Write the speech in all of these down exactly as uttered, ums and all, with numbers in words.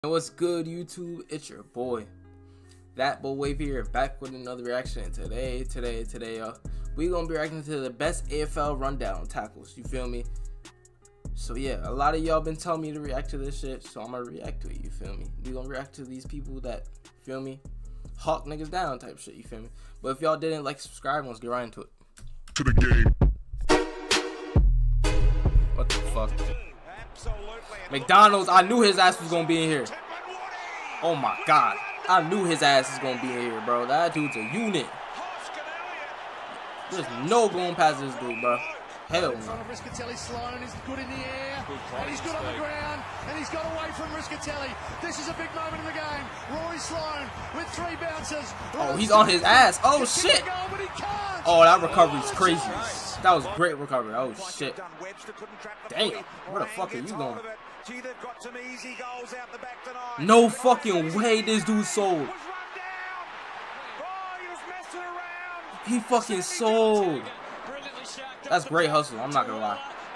What's good, YouTube? It's your boy, That Boy Wave here, back with another reaction. And today, today, today, uh, we gonna be reacting to the best A F L rundown tackles. You feel me? So yeah, a lot of y'all been telling me to react to this shit, so I'm gonna react to it. You feel me? We gonna react to these people that, feel me, hawk niggas down type shit. You feel me? But if y'all didn't like, subscribe. Let's get right into it. To the game. What the fuck? McDonald's, I knew his ass was gonna be in here. Oh my god, I knew his ass was gonna be in here, bro. That dude's a unit. There's no going past this dude, bro. Hell no. Sloan is good in the air, and he's good on the ground, and he's got away from Riscatelli. This is a big moment in the game. Rory Sloan with three bounces. Oh, he's on his ass. Oh shit. Oh, that recovery's crazy. That was great recovery. Oh shit. Damn, where the fuck are you going? No fucking way this dude sold. He fucking sold. That's great hustle, I'm not gonna lie.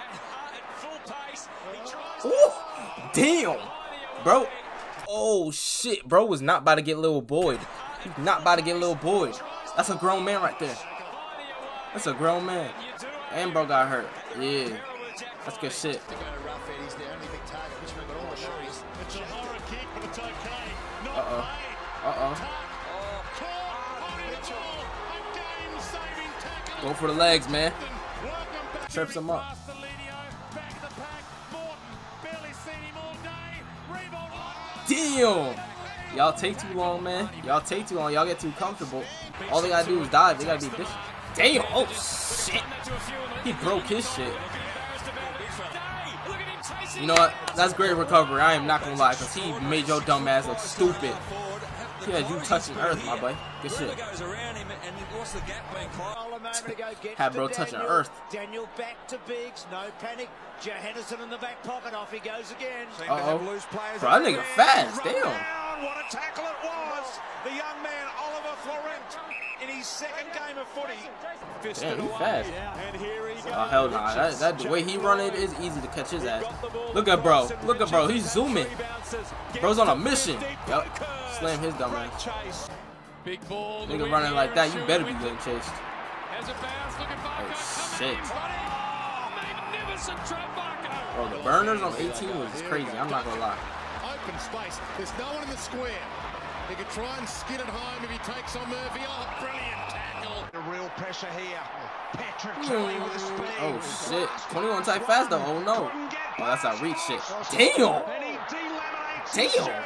Ooh, damn, bro. Oh shit, bro was not about to get little Boyd. He's not about to get little Boyd. That's a grown man right there. That's a grown man. And bro got hurt. Yeah, that's good shit. Uh-oh. Uh-oh. Go for the legs, man. Trips him up. Damn! Y'all take too long, man. Y'all take too long. Y'all get too comfortable. All they gotta do is dive. They gotta be efficient. Damn! Oh, shit. He broke his shit. You know what? That's great recovery. I am not gonna lie, because he made your dumb ass look stupid. He had you touching earth, my boy. Good shit. Had bro touching earth. Daniel back to Biggs, no panic. Johannesson in the back pocket, off he goes again. Uh oh. Bro, that nigga fast. Damn. What a tackle it was. The young man, Oliver Florent, in his second game of footy. Damn, he fast. Oh, hell nah. That, that, the way he run it is easy to catch his ass. Look at bro. Look at bro. He's zooming. Bro's on a mission. Yup. Slam his dumb ass. Nigga running like that, you better be getting chased. Oh, shit. Bro, the burners on eighteen was crazy. I'm not gonna lie. Open space. There's no one in the square. He could try and skid it home if he takes on Murphy. Oh, brilliant tackle. The real pressure here. Patrick Kelly with the speed. Oh shit. twenty-one type fast though. Oh no. Oh, that's our reach shit. Damn. Damn.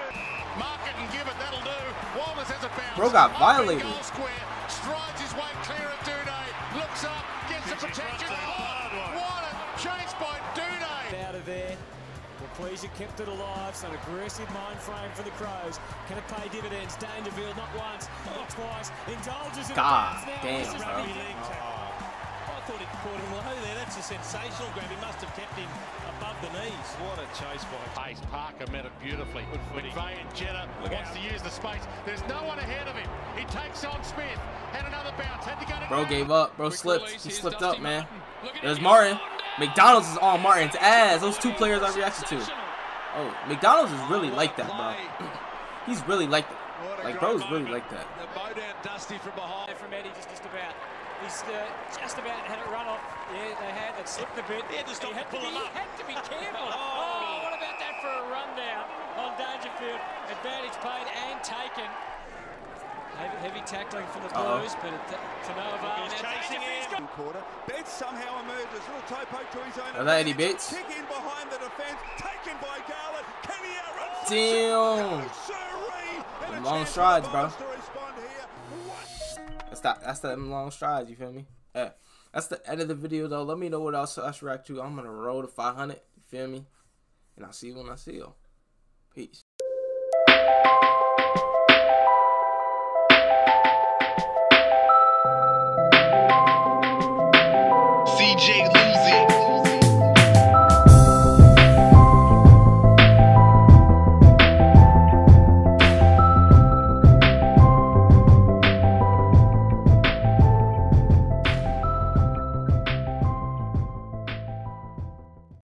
Bro got violated. Strides his way clear of Duday. Looks up, gets the protection. Oh, what a chase by Duday. Out of there. Pleasure kept it alive, so an aggressive mind frame for the Crows. Can it pay dividends? Dangerfield not once, not twice. Indulges in God damn, bro. I thought he caught him low there. That's a sensational grab. He must have kept him above the knees. What a chase by Pace. Parker met it beautifully. McVeigh and Jenner wants to use the space. There's no one ahead of him. He takes on Smith. Had another bounce. Had to go to Bro gave up. Bro slipped. He slipped up, man. There's Martin. McDonald's is on Martin's ass. Those two players I reacted to. Oh, McDonald's is really like that, bro. He's really like that. Like, bro is really like that. The bow down dusty from behind. From Eddie, just, just about. He's uh, just about had it run off. Yeah, they had. They slipped a bit. He had to stop and pull him up. He had to be careful. Oh. Oh, what about that for a rundown on Dangerfield? Advantage paid and taken. Heavy, heavy tackling from the Blues, uh -oh. but it, to no avail. He's chasing in. Quarter. Bates somehow emerges. Little toe poke to his own. Is that Eddie Bates? Kick in behind the defense. Taken by Garland. Can he outrun? Damn. Them long strides, bro. That's that. That's them long strides. You feel me? Yeah. That's the end of the video, though. Let me know what else I should react to. I'm gonna roll to five hundred. You feel me? And I'll see you when I see you. Peace.